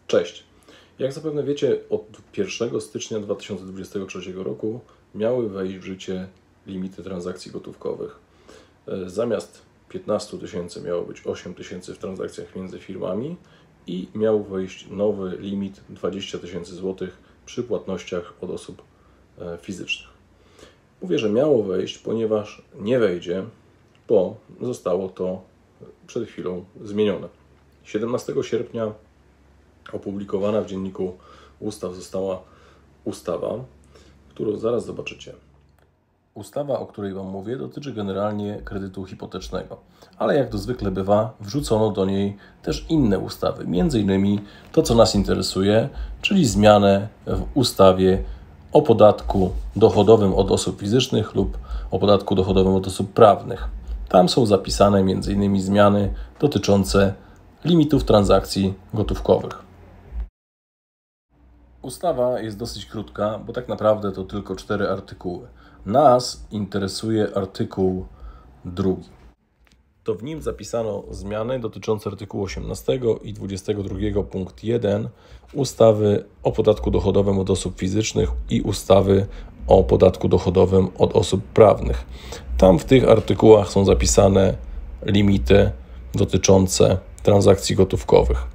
Cześć! Jak zapewne wiecie, od 1 stycznia 2023 roku miały wejść w życie limity transakcji gotówkowych. Zamiast 15 tysięcy miało być 8 tysięcy w transakcjach między firmami i miał wejść nowy limit 20 tysięcy złotych przy płatnościach od osób fizycznych. Mówię, że miało wejść, ponieważ nie wejdzie, bo zostało to przed chwilą zmienione. 17 sierpnia opublikowana w Dzienniku Ustaw została ustawa, którą zaraz zobaczycie. Ustawa, o której Wam mówię, dotyczy generalnie kredytu hipotecznego, ale jak to zwykle bywa, wrzucono do niej też inne ustawy, m.in. to, co nas interesuje, czyli zmianę w ustawie o podatku dochodowym od osób fizycznych lub o podatku dochodowym od osób prawnych. Tam są zapisane m.in. zmiany dotyczące limitów transakcji gotówkowych. Ustawa jest dosyć krótka, bo tak naprawdę to tylko 4 artykuły. Nas interesuje artykuł 2. To w nim zapisano zmiany dotyczące artykułu 18 i 22 punkt 1 ustawy o podatku dochodowym od osób fizycznych i ustawy o podatku dochodowym od osób prawnych. Tam w tych artykułach są zapisane limity dotyczące transakcji gotówkowych.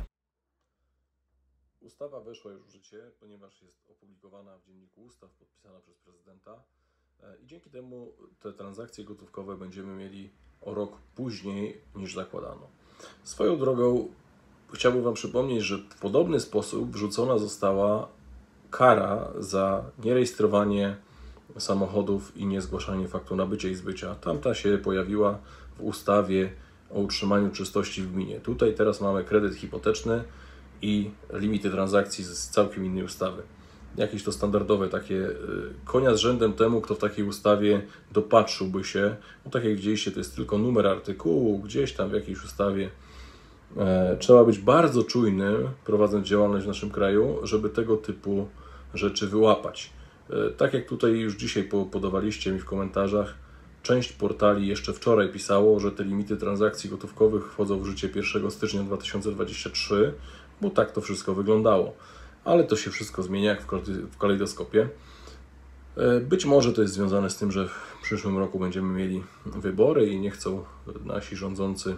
Ustawa weszła już w życie, ponieważ jest opublikowana w Dzienniku Ustaw, podpisana przez prezydenta i dzięki temu te transakcje gotówkowe będziemy mieli o rok później niż zakładano. Swoją drogą chciałbym Wam przypomnieć, że w podobny sposób wrzucona została kara za nierejestrowanie samochodów i niezgłaszanie faktu nabycia i zbycia. Tamta się pojawiła w ustawie o utrzymaniu czystości w gminie. Tutaj teraz mamy kredyt hipoteczny i limity transakcji z całkiem innej ustawy. Jakieś to standardowe takie konia z rzędem temu, kto w takiej ustawie dopatrzyłby się. No tak jak widzieliście, to jest tylko numer artykułu, gdzieś tam w jakiejś ustawie. Trzeba być bardzo czujnym, prowadząc działalność w naszym kraju, żeby tego typu rzeczy wyłapać. Tak jak tutaj już dzisiaj podawaliście mi w komentarzach, część portali jeszcze wczoraj pisało, że te limity transakcji gotówkowych wchodzą w życie 1 stycznia 2023, bo tak to wszystko wyglądało. Ale to się wszystko zmienia jak w kalejdoskopie. Być może to jest związane z tym, że w przyszłym roku będziemy mieli wybory i nie chcą nasi rządzący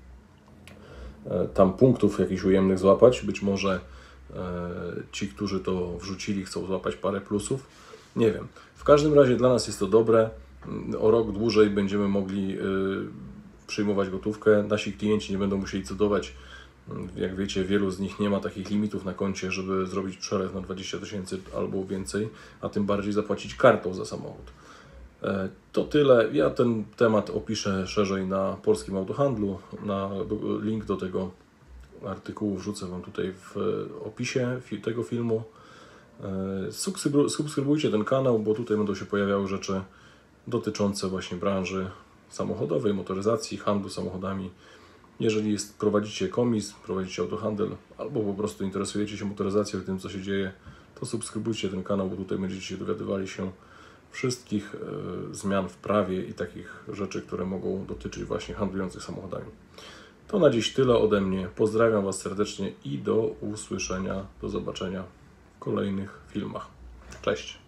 tam punktów jakichś ujemnych złapać. Być może ci, którzy to wrzucili, chcą złapać parę plusów. Nie wiem. W każdym razie dla nas jest to dobre. O rok dłużej będziemy mogli przyjmować gotówkę. Nasi klienci nie będą musieli cudować. Jak wiecie, wielu z nich nie ma takich limitów na koncie, żeby zrobić przelew na 20 tysięcy albo więcej, a tym bardziej zapłacić kartą za samochód. To tyle. Ja ten temat opiszę szerzej na Polskim Autohandlu. Link do tego artykułu wrzucę Wam tutaj w opisie tego filmu. Subskrybujcie ten kanał, bo tutaj będą się pojawiały rzeczy dotyczące właśnie branży samochodowej, motoryzacji, handlu samochodami. Jeżeli prowadzicie komis, prowadzicie autohandel albo po prostu interesujecie się motoryzacją i tym, co się dzieje, to subskrybujcie ten kanał, bo tutaj będziecie się dowiadywali się wszystkich zmian w prawie i takich rzeczy, które mogą dotyczyć właśnie handlujących samochodami. To na dziś tyle ode mnie. Pozdrawiam Was serdecznie i do usłyszenia, do zobaczenia w kolejnych filmach. Cześć!